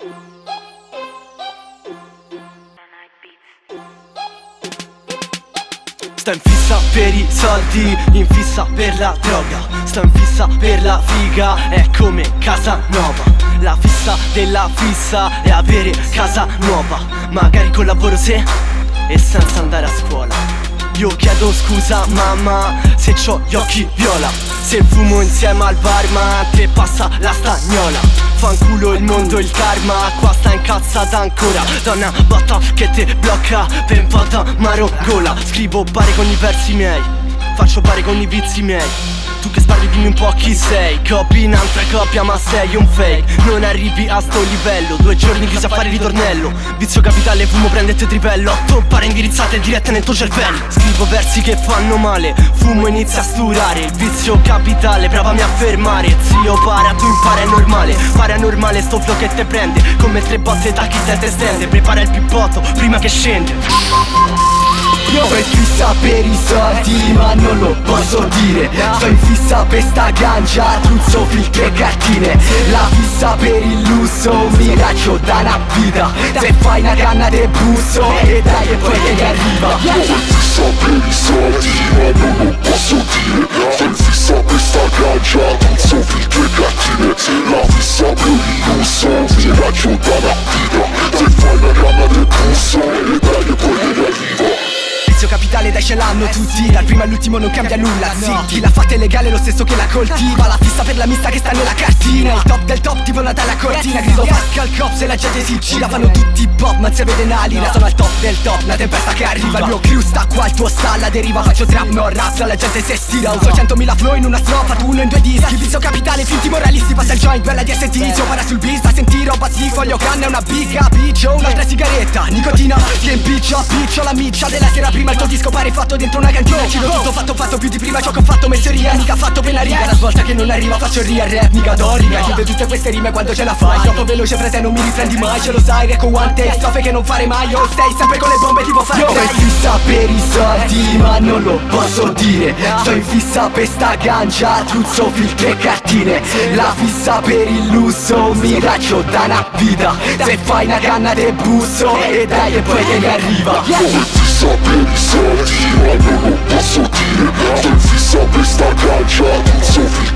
Sto in fissa per i soldi, in fissa per la droga. Sto in fissa per la figa, è come casa nuova. La fissa della fissa è avere casa nuova. Magari col lavoro se e senza andare a scuola. Io chiedo scusa mamma se c'ho gli occhi viola, se fumo insieme al barman te passa la stagnola. Fanculo il mondo, il karma, qua sta incazzata ancora. Donna botta che te blocca per un po' da marongola. Scrivo bare con i versi miei, faccio bare con i vizi miei. Tu che spari dimmi un po' chi sei. Copi un'altra coppia ma sei un fake. Non arrivi a sto livello, 2 giorni che sa fare ritornello. Vizio capitale, fumo prendete tripello. 8 pare indirizzate dirette nel tuo cervello. Scrivo versi che fanno male, fumo inizia a sturare. Il vizio capitale, provami a fermare. Zio para, tu impara è normale. Paranormale sto flow che te prende, come 3 botte da chi te stende. Prepara il pippotto prima che scende. Io sto in fissa per i soldi ma non lo posso dire. Sto in fissa per sta gancia, truzzo, filtri e cartine. La fissa per il lusso, un miraggio da una vita. Se fai una canna te busso e dai e poi che arriva. Io sto in fissa per i soldi ma non lo posso dire. Sto in fissa per sta gancia, truzzo, filtri e cartine. La fissa per il lusso, un miraggio da una vita. Se fai una canna te busso e dai e poi che arriva. Vizio capitale dai ce l'hanno tutti, dal primo all'ultimo non cambia nulla, zitti. La fatta è legale lo stesso che la coltiva. La fissa per la mista che sta nella cartina. Il top del top tipo Natale a cortina. Grido Pascal Cop se la gente si gira. Fanno tutti pop ma non si vede una lira. Sono al top del top, la tempesta che arriva. Il mio crew sta qua, il tuo sta alla deriva. Faccio trap, no rap, la gente si stira. Uso 100.000 flow in una strofa, tu uno in 2 dischi. Vizio capitale, finti moralisti, passa il joint, bella DST. Zio para sul beat, a sentire roba sì. Voglio canna, una biga, piccio, un'altra sigaretta. Nicotina, che impiccio, piccio la miccia della sera prima. Il tuo disco pare fatto dentro una cantina. Ci tutto fatto più di prima. Ciò che ho fatto messeria, mica fatto per la riga. La svolta che non arriva faccio il real rap, mica dorica. Chiude tutte queste rime quando ce la fai. Troppo veloce frate non mi riprendi mai. Ce lo sai, reco one take, strofe che non fare mai. Io stai sempre con le bombe tipo fare. Io sto in fissa per i soldi ma non lo posso dire. Sto in fissa per sta gancia, truzzo, filtri e cartine. La fissa per il lusso, un miraggio da una vita. Se fai una canna te busso e dai e poi che mi arriva. Io sto in fissa per i soldi ma non lo posso dire. Sto in fissa per sta gancia, truzzo, filtri